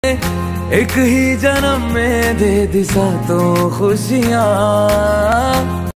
एक ही जन्म में दे दी सातों खुशियाँ।